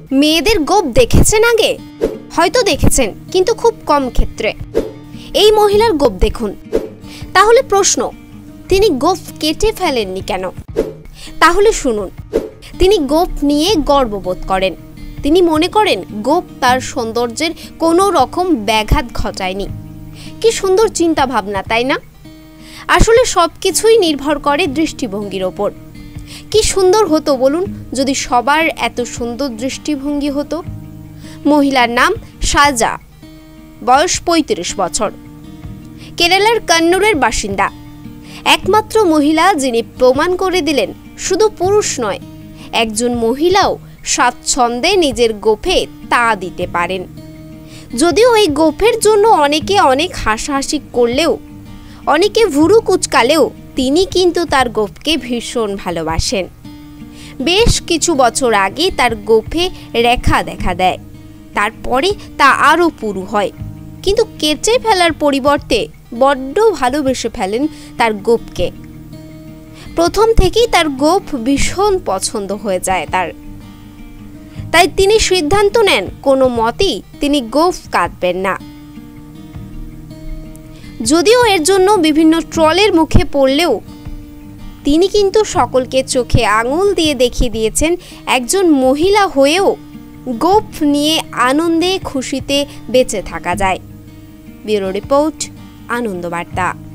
মেয়েদের গোপ দেখেছেন আগে? হয়তো দেখেছেন, কিন্তু খুব কম ক্ষেত্রে। এই মহিলার গোপ দেখুন। তাহলে প্রশ্ন, তিনি গোপ কেটে ফেলেননি কেন? তাহলে শুনুন, তিনি গোপ নিয়ে গর্ববোধ করেন। তিনি মনে করেন গোপ তার সৌন্দর্যের কোনো রকম ব্যাঘাত ঘটায়নি। কি সুন্দর চিন্তা ভাবনা, তাই না? আসলে সব কিছুই নির্ভর করে দৃষ্টিভঙ্গির ওপর। কি সুন্দর হতো বলুন যদি সবার এত সুন্দর দৃষ্টিভঙ্গি হতো। মহিলার নাম সাজা, বয়স ৩৫ বছর, কেরালার কন্নুরের বাসিন্দা। একমাত্র মহিলা যিনি প্রমাণ করে দিলেন শুধু পুরুষ নয়, একজন মহিলাও স্বাচ্ছন্দ্যে নিজের গোফে তা দিতে পারেন। যদিও এই গোফের জন্য অনেকে অনেক হাসাহাসি করলেও, অনেকে ভুরু কুচকালেও, তিনি কিন্তু তার গোফকে ভীষণ ভালোবাসেন। বেশ কিছু বছর আগে তার গোফে রেখা দেখা দেয়, তারপরে তা আরও পুরু হয়। কিন্তু কেটে ফেলার পরিবর্তে বড্ড ভালোবেসে ফেলেন তার গোফকে। প্রথম থেকেই তার গোফ ভীষণ পছন্দ হয়ে যায় তার। তাই তিনি সিদ্ধান্ত নেন কোনো মতেই তিনি গোফ কাটবেন না। যদিও এর জন্য বিভিন্ন ট্রলের মুখে পড়লেও তিনি কিন্তু সকলকে চোখে আঙুল দিয়ে দেখিয়ে দিয়েছেন একজন মহিলা হয়েও গোফ নিয়ে আনন্দে খুশিতে বেঁচে থাকা যায়। Bureau report, Anandabarta.